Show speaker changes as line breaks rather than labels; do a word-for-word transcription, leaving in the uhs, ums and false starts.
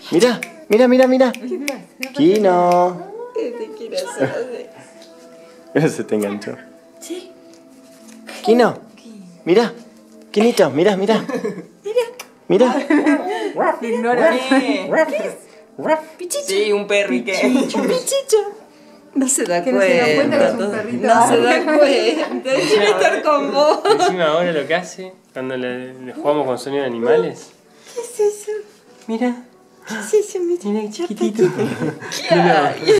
Mira, mira, mira, mira. Kino.
¿Qué te quiere hacer?
Se te enganchó.
Sí.
Kino. Mira. Kinito, mira, mira. Mira.
Ignora. Pichicho. Sí, un perro y qué. Pichicho. No se da
Que
cuenta.
no se da cuenta que es un perrito.
No se da cuenta. Quiere estar con vos.
Encima ahora lo que hace, cuando le, le jugamos con sonido de animales.
¿Qué es eso?
Mira,
¿Qué es eso? Mira,
mira qué chiquitito.
¿Qué hay?